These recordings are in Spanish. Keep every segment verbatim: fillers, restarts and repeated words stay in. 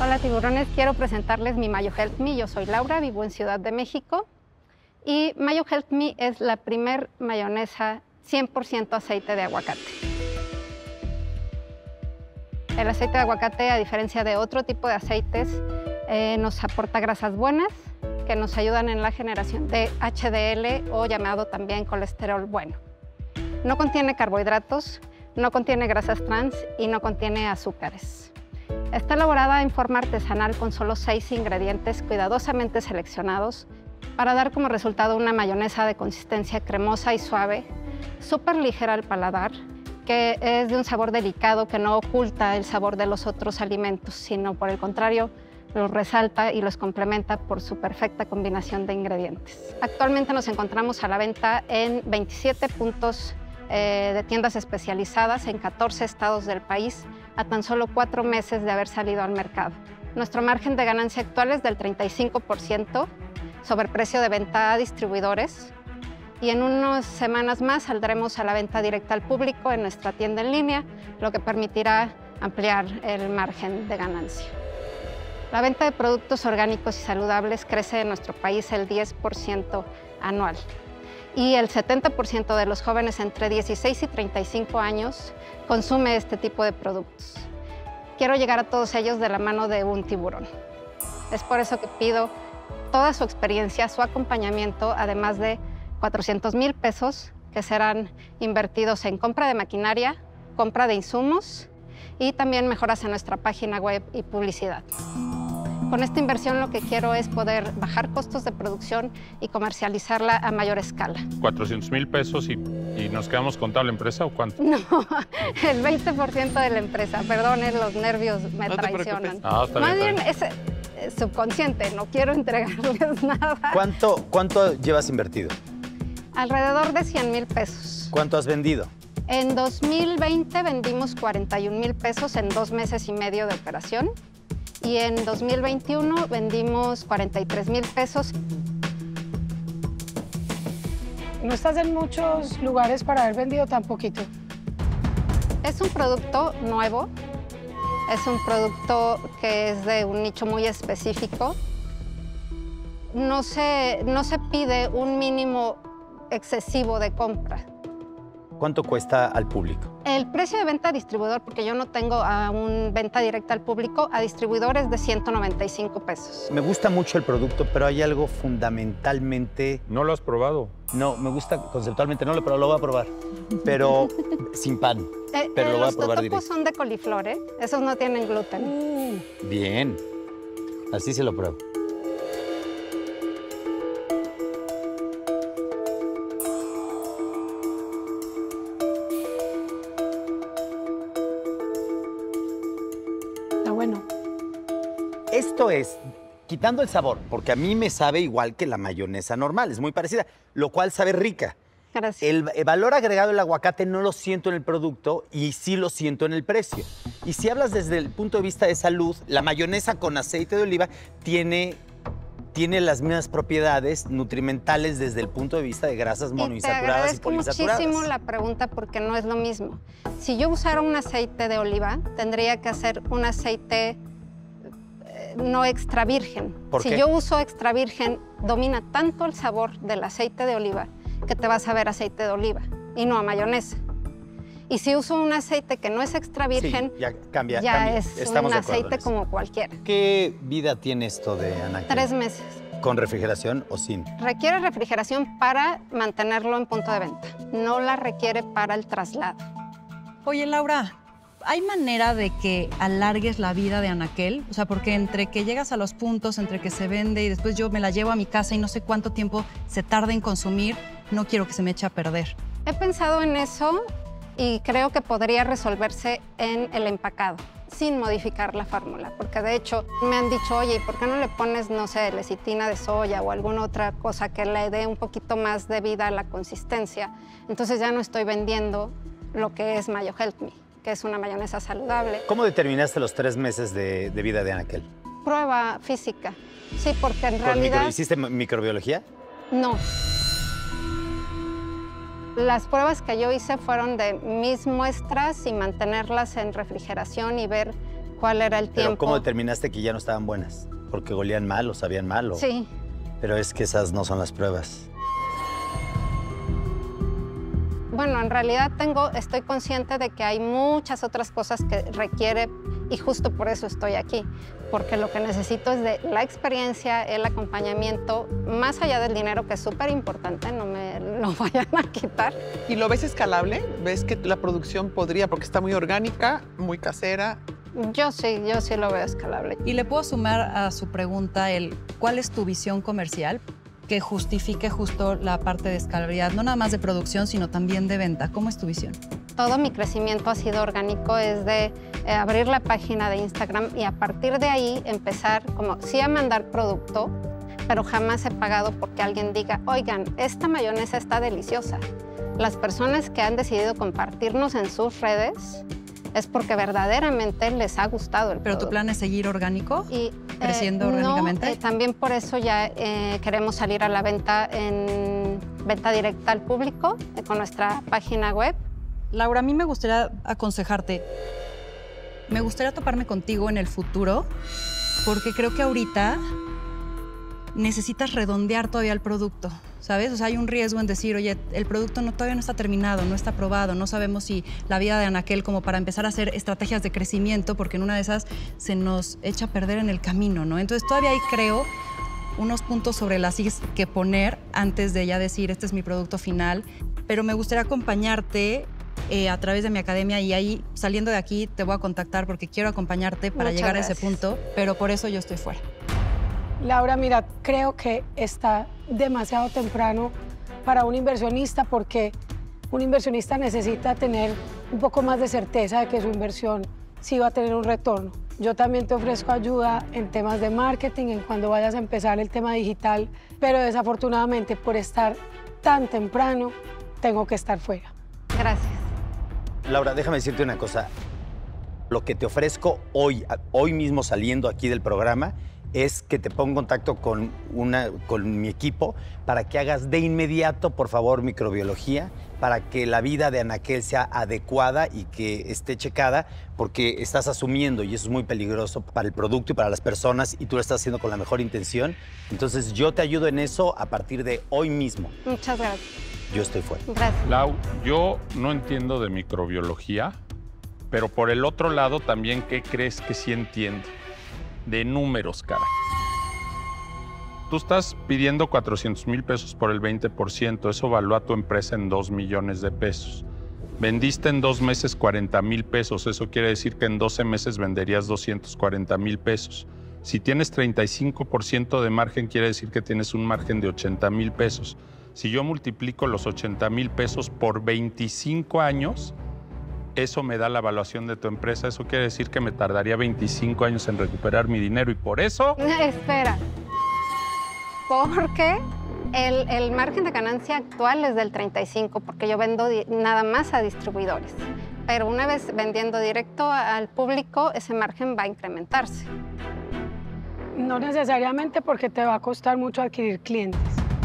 Hola tiburones, quiero presentarles mi Mayo Health Me. Yo soy Laura, vivo en Ciudad de México y Mayo Health Me es la primer mayonesa cien por ciento aceite de aguacate. El aceite de aguacate, a diferencia de otro tipo de aceites, eh, nos aporta grasas buenas que nos ayudan en la generación de H D L o llamado también colesterol bueno. No contiene carbohidratos, no contiene grasas trans y no contiene azúcares. Está elaborada en forma artesanal con solo seis ingredientes cuidadosamente seleccionados para dar como resultado una mayonesa de consistencia cremosa y suave, súper ligera al paladar, que es de un sabor delicado que no oculta el sabor de los otros alimentos, sino por el contrario, los resalta y los complementa por su perfecta combinación de ingredientes. Actualmente nos encontramos a la venta en veintisiete puntos eh, de tiendas especializadas en catorce estados del país, a tan solo cuatro meses de haber salido al mercado. Nuestro margen de ganancia actual es del treinta y cinco por ciento sobre precio de venta a distribuidores y en unas semanas más saldremos a la venta directa al público en nuestra tienda en línea, lo que permitirá ampliar el margen de ganancia. La venta de productos orgánicos y saludables crece en nuestro país el diez por ciento anual y el setenta por ciento de los jóvenes entre dieciséis y treinta y cinco años consume este tipo de productos. Quiero llegar a todos ellos de la mano de un tiburón. Es por eso que pido toda su experiencia, su acompañamiento, además de cuatrocientos mil pesos que serán invertidos en compra de maquinaria, compra de insumos y también mejoras en nuestra página web y publicidad. Con esta inversión lo que quiero es poder bajar costos de producción y comercializarla a mayor escala. ¿cuatrocientos mil pesos y, y nos quedamos con toda la empresa o cuánto? No, el veinte por ciento de la empresa. Perdonen, los nervios me no traicionan. No, está Más bien, bien está bien. es eh, subconsciente, no quiero entregarles nada. ¿Cuánto, cuánto llevas invertido? Alrededor de cien mil pesos. ¿Cuánto has vendido? En dos mil veinte vendimos cuarenta y un mil pesos en dos meses y medio de operación. Y en dos mil veintiuno vendimos cuarenta y tres mil pesos. No estás en muchos lugares para haber vendido tan poquito. Es un producto nuevo, es un producto que es de un nicho muy específico. No se, no se pide un mínimo excesivo de compra. ¿Cuánto cuesta al público? El precio de venta a distribuidor, porque yo no tengo aún venta directa al público, a distribuidor es de ciento noventa y cinco pesos. Me gusta mucho el producto, pero hay algo fundamentalmente... ¿No lo has probado? No, me gusta conceptualmente, no, pero lo voy a probar. Pero sin pan, Eh, pero eh, lo voy a los probar totopos directo. son de coliflor, ¿eh? Esos no tienen gluten. Bien, así se lo pruebo. Está bueno. Esto es, quitando el sabor, porque a mí me sabe igual que la mayonesa normal, es muy parecida, lo cual sabe rica. Gracias. El, el valor agregado del aguacate no lo siento en el producto y sí lo siento en el precio. Y si hablas desde el punto de vista de salud, la mayonesa con aceite de oliva tiene, tiene las mismas propiedades nutrimentales desde el punto de vista de grasas monoinsaturadas y, te agradezco poliinsaturadas. muchísimo la pregunta porque no es lo mismo. Si yo usara un aceite de oliva, tendría que hacer un aceite eh, no extra virgen. ¿Por si qué? yo uso extra virgen, domina tanto el sabor del aceite de oliva que te vas a ver aceite de oliva y no a mayonesa. Y si uso un aceite que no es extra virgen, Sí, ya cambia, ya cambia. es Estamos un de acuerdo en aceite eso. como cualquiera. ¿Qué vida tiene esto de Anaquel? Tres meses. ¿Con refrigeración o sin? Requiere refrigeración para mantenerlo en punto de venta. No la requiere para el traslado. Oye, Laura, ¿hay manera de que alargues la vida de Anaquel? O sea, porque entre que llegas a los puntos, entre que se vende y después yo me la llevo a mi casa y no sé cuánto tiempo se tarda en consumir, no quiero que se me eche a perder. He pensado en eso y creo que podría resolverse en el empacado, sin modificar la fórmula, porque de hecho me han dicho, oye, ¿por qué no le pones, no sé, lecitina de soya o alguna otra cosa que le dé un poquito más de vida a la consistencia? Entonces ya no estoy vendiendo lo que es Mayo Health Me, que es una mayonesa saludable. ¿Cómo determinaste los tres meses de, de vida de Anaquel? Prueba física, sí, porque en ¿Con realidad... micro, ¿Hiciste microbiología? No. Las pruebas que yo hice fueron de mis muestras y mantenerlas en refrigeración y ver cuál era el tiempo. Pero ¿cómo determinaste que ya no estaban buenas? ¿Porque olían mal o sabían mal? O... Sí. Pero es que esas no son las pruebas. Bueno, en realidad tengo, estoy consciente de que hay muchas otras cosas que requiere y justo por eso estoy aquí, porque lo que necesito es de la experiencia, el acompañamiento, más allá del dinero, que es súper importante, no me lo vayan a quitar. ¿Y lo ves escalable? ¿Ves que la producción podría, porque está muy orgánica, muy casera? Yo sí, yo sí lo veo escalable. Y le puedo sumar a su pregunta el ¿cuál es tu visión comercial? Que justifique justo la parte de escalabilidad, no nada más de producción, sino también de venta. ¿Cómo es tu visión? Todo mi crecimiento ha sido orgánico, es de eh, abrir la página de Instagram y a partir de ahí empezar como sí a mandar producto, pero jamás he pagado porque alguien diga, oigan, esta mayonesa está deliciosa. Las personas que han decidido compartirnos en sus redes es porque verdaderamente les ha gustado el ¿Pero producto. tu plan es seguir orgánico? Y, ¿Creciendo eh, orgánicamente? No, eh, también por eso ya eh, queremos salir a la venta en venta directa al público eh, con nuestra página web. Laura, a mí me gustaría aconsejarte. Me gustaría toparme contigo en el futuro porque creo que ahorita necesitas redondear todavía el producto, ¿sabes? O sea, hay un riesgo en decir, oye, el producto no, todavía no está terminado, no está probado, no sabemos si la vida de Anaquel como para empezar a hacer estrategias de crecimiento, porque en una de esas se nos echa a perder en el camino, ¿no? Entonces todavía hay, creo, unos puntos sobre las is que poner antes de ya decir, este es mi producto final, pero me gustaría acompañarte eh, a través de mi academia y ahí, saliendo de aquí, te voy a contactar porque quiero acompañarte para Muchas llegar gracias. a ese punto, pero por eso yo estoy fuera. Laura, mira, creo que está demasiado temprano para un inversionista porque un inversionista necesita tener un poco más de certeza de que su inversión sí va a tener un retorno. Yo también te ofrezco ayuda en temas de marketing, en cuando vayas a empezar el tema digital, pero desafortunadamente por estar tan temprano tengo que estar fuera. Gracias. Laura, déjame decirte una cosa. Lo que te ofrezco hoy, hoy mismo saliendo aquí del programa, es que te ponga en contacto con, una, con mi equipo para que hagas de inmediato, por favor, microbiología, para que la vida de Anaquel sea adecuada y que esté checada, porque estás asumiendo, y eso es muy peligroso para el producto y para las personas, y tú lo estás haciendo con la mejor intención. Entonces, yo te ayudo en eso a partir de hoy mismo. Muchas gracias. Yo estoy fuera. Gracias. Lau, yo no entiendo de microbiología, pero por el otro lado también, ¿qué crees que sí entiendo? De números, cara. Tú estás pidiendo cuatrocientos mil pesos por el veinte por ciento. Eso evalúa tu empresa en dos millones de pesos. Vendiste en dos meses cuarenta mil pesos. Eso quiere decir que en doce meses venderías doscientos cuarenta mil pesos. Si tienes treinta y cinco por ciento de margen, quiere decir que tienes un margen de ochenta mil pesos. Si yo multiplico los ochenta mil pesos por veinticinco años, eso me da la evaluación de tu empresa. Eso quiere decir que me tardaría veinticinco años en recuperar mi dinero y por eso... Espera. Porque el, el margen de ganancia actual es del treinta y cinco, porque yo vendo nada más a distribuidores. Pero una vez vendiendo directo al público, ese margen va a incrementarse. No necesariamente porque te va a costar mucho adquirir clientes.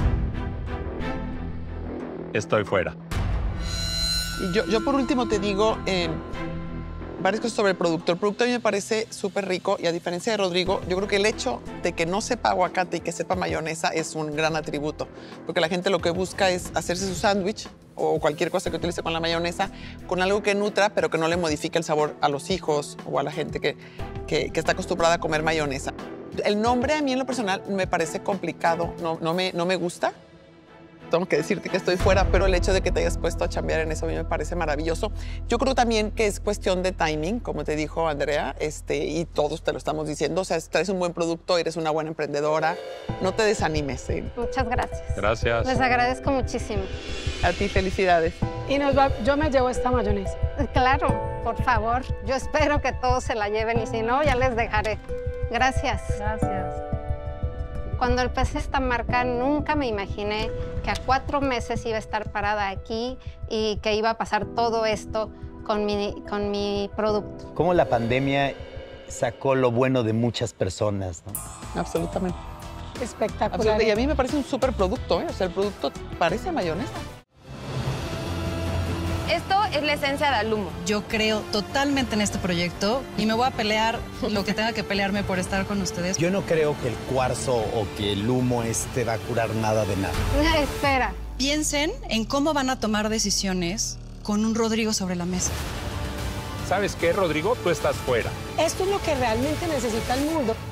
Estoy fuera. Y yo, yo por último te digo eh, varias cosas sobre el producto. El producto a mí me parece súper rico y a diferencia de Rodrigo, yo creo que el hecho de que no sepa aguacate y que sepa mayonesa es un gran atributo. Porque la gente lo que busca es hacerse su sándwich o cualquier cosa que utilice con la mayonesa con algo que nutra, pero que no le modifique el sabor a los hijos o a la gente que, que, que está acostumbrada a comer mayonesa. El nombre a mí en lo personal me parece complicado, no, no, me, no me gusta. Tengo que decirte que estoy fuera, pero el hecho de que te hayas puesto a chambear en eso a mí me parece maravilloso. Yo creo también que es cuestión de timing, como te dijo Andrea, este, y todos te lo estamos diciendo. O sea, traes un buen producto, eres una buena emprendedora, no te desanimes. ¿eh? Muchas gracias. Gracias. Les agradezco muchísimo. A ti, felicidades. Y nos va, yo me llevo esta mayonesa. Claro, por favor. Yo espero que todos se la lleven y si no, ya les dejaré. Gracias. Gracias. Cuando empecé esta marca, nunca me imaginé que a cuatro meses iba a estar parada aquí y que iba a pasar todo esto con mi, con mi producto. Cómo la pandemia sacó lo bueno de muchas personas, ¿no? Absolutamente. Espectacular. Absolutamente. Y a mí me parece un súper producto, ¿eh? O sea, el producto parece mayonesa. Esto es la esencia del humo. Yo creo totalmente en este proyecto y me voy a pelear lo que tenga que pelearme por estar con ustedes. Yo no creo que el cuarzo o que el humo este va a curar nada de nada. Espera. Piensen en cómo van a tomar decisiones con un Rodrigo sobre la mesa. ¿Sabes qué, Rodrigo? Tú estás fuera. Esto es lo que realmente necesita el mundo.